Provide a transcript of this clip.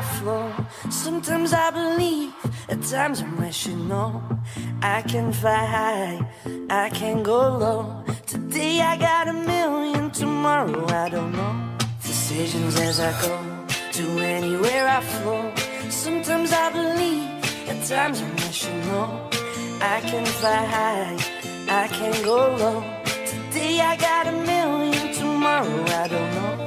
flow. Sometimes I believe, at times I'm rational. I can fly high, I can go low. Today I got a million, tomorrow I don't know. Decisions as I go, to anywhere I flow. Sometimes I believe, at times I'm rational. I can fly high, I can go low. Today I got a million, tomorrow I don't know.